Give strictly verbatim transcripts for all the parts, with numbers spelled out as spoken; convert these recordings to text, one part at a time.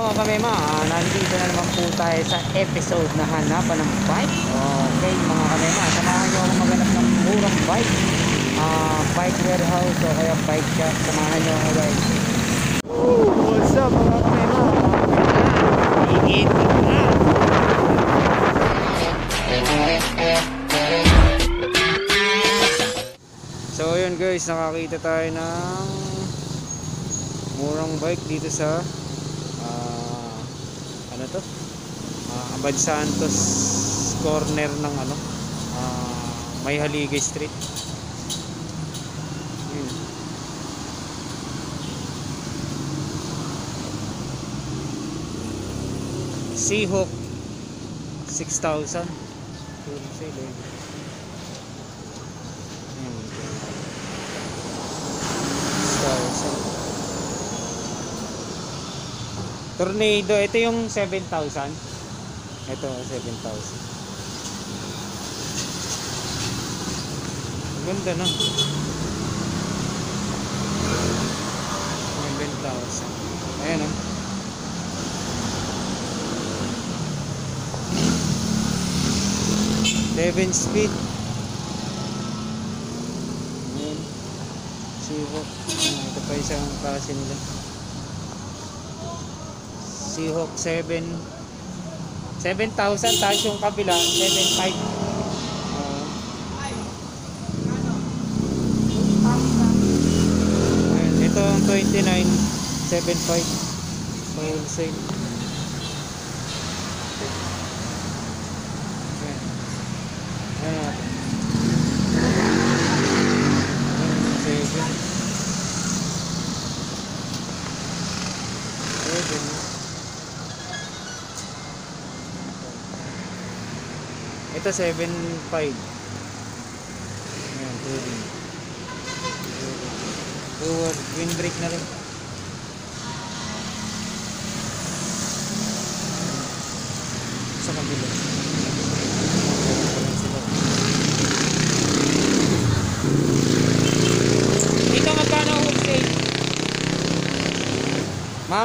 Mga kamema, ah, nandito na naman po tayo sa episode na hanapan ng bike. Okay mga kamema, samahan nyo ako maghanap ng murang bike, uh, bike warehouse o kaya bike shop. Samahan nyo ako guys. Woo! What's up mga kamema? Iinit na. So yun guys, nakakita tayo ng murang bike dito sa uh, ano to uh, Abad Santos corner ng ano uh, May Haligay Street. Yun. Seahawk six thousand full sale eh. Tornado, ito yung seven thousand. Ito seven thousand. Ganda na. seven thousand. Ayan oh. seven speed. Ayan. Seahawk. Ito pa isang klase nila. Seahawk seven seven thousand, tapos yung kabila seven five. Uh, ito ang twenty-nine seven five sa wholesale. Ayan. Ayan natin. seven seven. Ito seven five. Ayan, touring. Touring. Windbreak na rin. Sa kabila. Dito magkano wholesale? Ma'am?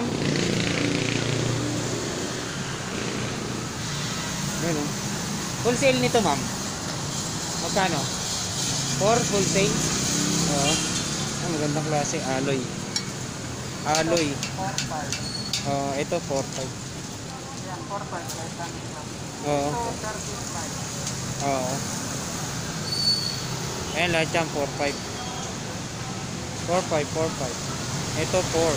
Ayan o. Wholesale nito ma'am, magkano? four wholesale? Oo. Oh, magandang klase, alloy. Alloy. four five. Oo, ito four five. Yan, four five. Oo. Ito thirteen five. Oo. Ayan lahat yan, four five. four five, four five. Ito four.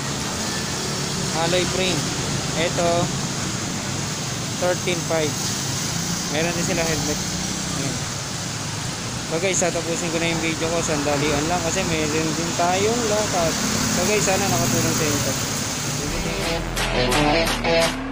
Alloy frame. Ito thirteen five. Meron din sila helmet. Ayan. So guys, tatapusin ko na yung video ko. Sandalian lang kasi meron din tayong lakad. So guys, sana nakatulong sa inyo.